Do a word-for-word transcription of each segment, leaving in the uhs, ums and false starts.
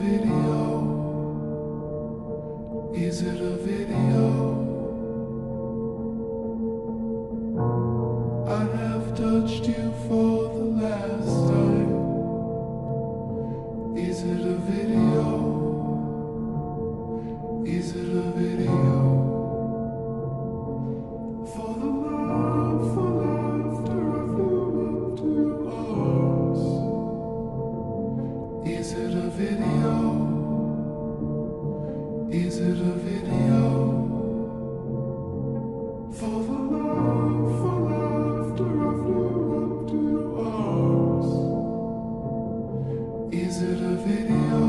video? Is it a video? I have touched you for the last time. Is it a video? Is it a video? For the love, for laughter, I flew up to your arms. Is it a video? Is it a video? For the love, for laughter, I flew up to your arms. Is it a video?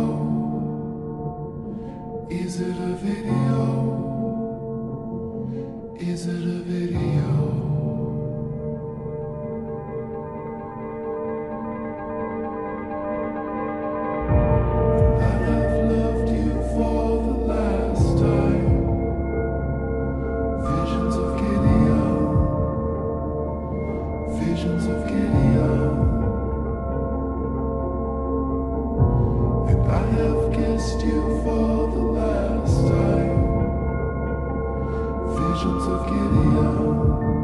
Is it a video? Is it a video? I have loved you for the last time. Visions of Gideon, visions of Gideon. And I have kissed you for the last time. Visions of Gideon.